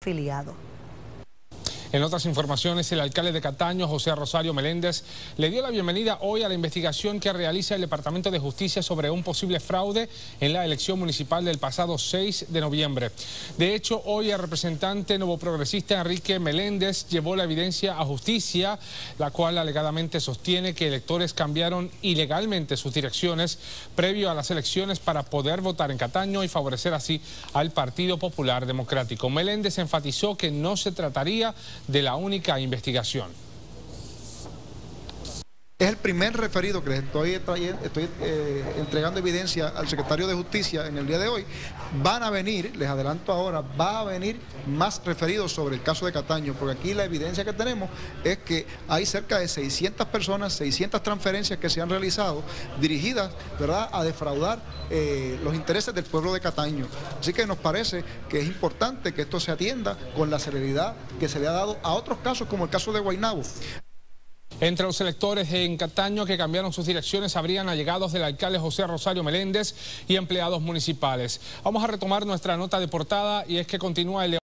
afiliado. En otras informaciones, el alcalde de Cataño, José Rosario Meléndez, le dio la bienvenida hoy a la investigación que realiza el Departamento de Justicia sobre un posible fraude en la elección municipal del pasado 6 de noviembre. De hecho, hoy el representante novoprogresista Enrique Meléndez llevó la evidencia a justicia, la cual alegadamente sostiene que electores cambiaron ilegalmente sus direcciones previo a las elecciones para poder votar en Cataño y favorecer así al Partido Popular Democrático. Meléndez enfatizó que no se trataría de la única investigación. Es el primer referido que les estoy entregando evidencia al secretario de Justicia en el día de hoy. Van a venir, les adelanto ahora, va a venir más referidos sobre el caso de Cataño, porque aquí la evidencia que tenemos es que hay cerca de 600 personas, 600 transferencias que se han realizado dirigidas, ¿verdad?, a defraudar los intereses del pueblo de Cataño. Así que nos parece que es importante que esto se atienda con la celeridad que se le ha dado a otros casos, como el caso de Guaynabo. Entre los electores en Cataño que cambiaron sus direcciones habrían allegados del alcalde José Rosario Meléndez y empleados municipales. Vamos a retomar nuestra nota de portada y es que continúa el